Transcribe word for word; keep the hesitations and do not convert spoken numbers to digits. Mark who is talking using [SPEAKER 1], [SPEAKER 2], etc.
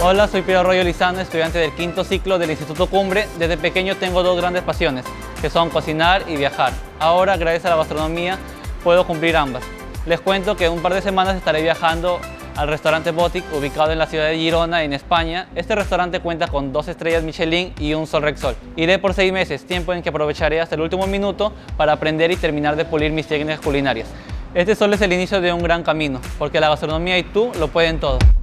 [SPEAKER 1] Hola, soy Piero Arroyo Lizano, estudiante del quinto ciclo del Instituto Cumbre. Desde pequeño tengo dos grandes pasiones, que son cocinar y viajar. Ahora, gracias a la gastronomía, puedo cumplir ambas. Les cuento que en un par de semanas estaré viajando al restaurante Botic, ubicado en la ciudad de Girona, en España. Este restaurante cuenta con dos estrellas Michelin y un Sol Rexol. Iré por seis meses, tiempo en que aprovecharé hasta el último minuto para aprender y terminar de pulir mis técnicas culinarias. Este solo es el inicio de un gran camino, porque la gastronomía y tú lo pueden todo.